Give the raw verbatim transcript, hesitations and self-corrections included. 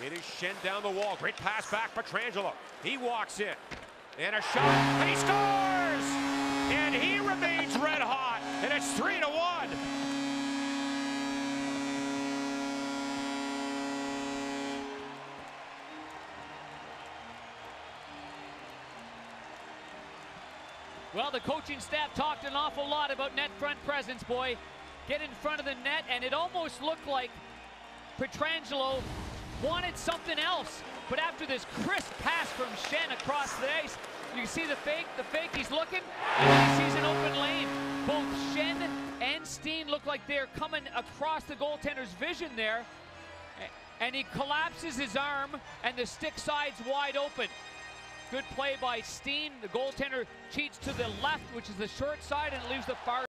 It is Schenn down the wall. Great pass back, Pietrangelo. He walks in. And a shot, and he scores! And he remains red hot, and it's three to one. Well, the coaching staff talked an awful lot about net front presence, boy. Get in front of the net, and it almost looked like Pietrangelo wanted something else. But after this crisp pass from Schenn across the ice, you can see the fake, the fake, he's looking, and then he sees an open lane. Both Schenn and Steen look like they're coming across the goaltender's vision there, and he collapses his arm, and the stick side's wide open. Good play by Steen. The goaltender cheats to the left, which is the short side, and leaves the far